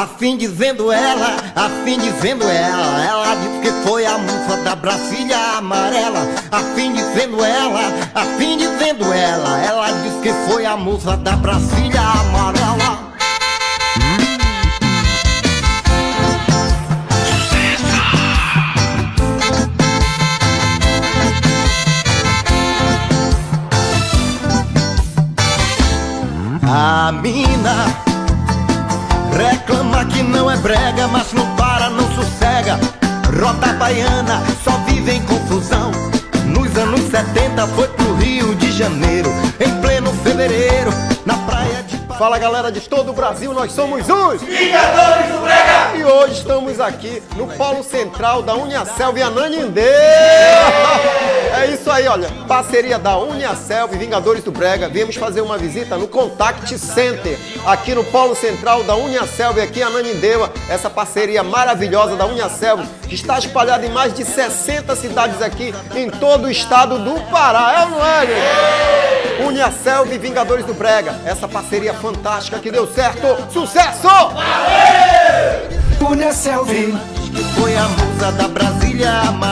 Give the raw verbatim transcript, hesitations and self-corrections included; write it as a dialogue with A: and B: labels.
A: A fim dizendo ela, a fim dizendo ela, ela disse que foi a musa da Brasília amarela. A fim dizendo ela, a fim dizendo ela, ela disse que foi a musa da Brasília amarela. A mina reclama que não é brega, mas não para, não sossega. Rota baiana só vive em confusão. Nos anos setenta foi pro Rio de Janeiro, em pleno fevereiro, na praia de...
B: Fala galera de todo o Brasil, nós somos os
C: Vingadores do Brega!
B: E hoje estamos aqui no Polo Central da Uniaselv e Ananindeua. É isso aí, olha, parceria da Uniaselv e Vingadores do Brega. Viemos fazer uma visita no Contact Center, aqui no Polo Central da Uniaselv, aqui em Ananindeua. Essa parceria maravilhosa da Uniaselv, que está espalhada em mais de sessenta cidades aqui, em todo o estado do Pará. É ou não é, gente? Uniaselv e Vingadores do Brega, essa parceria fantástica que deu certo. Sucesso!
A: Uniaselv, que foi a musa da Brasília.